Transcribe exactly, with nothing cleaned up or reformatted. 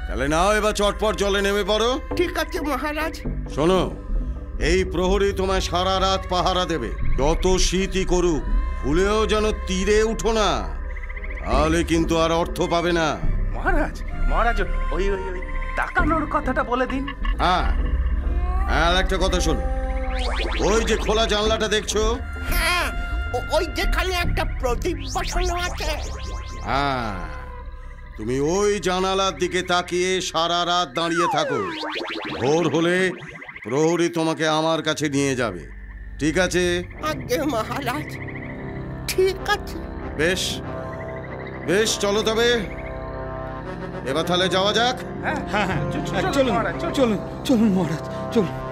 তাহলে নাও এবার চটপট জলে নেমে পড়ো। ঠিক আছে মহারাজ। শোনো, এই প্রহরী তোমায় সারা রাত পাহারা দেবে, যত শীতই করুক। ভুলেও যেন তীরে উঠো না, তাহলে কিন্তু আর অর্থ পাবে না। মহারাজ মহারাজ ওই ওই ওই তাকানোর কথাটা বলে দিন। হ্যাঁ আর একটা কথা শোনো, ওই যে খোলা জানলাটা দেখছো, হ্যাঁ ওই যেখানে একটা প্রদীপ বসানো আছে। হ্যাঁ তুমি ওই জানালার দিকে তাকিয়ে সারা রাত দাঁড়িয়ে থাকো। ভোর হলে প্রহরী তোমাকে আমার কাছে নিয়ে যাবে, ঠিক আছে? আজ্ঞে মহারাজ, ঠিক আছে। বেশ বেশ, চলো তবে এবার তাহলে যাওয়া যাক। হ্যাঁ হ্যাঁ হ্যাঁ চলুন চলুন মহারাজ, চলুন। চলুন চলুন মহারাজ চলুন।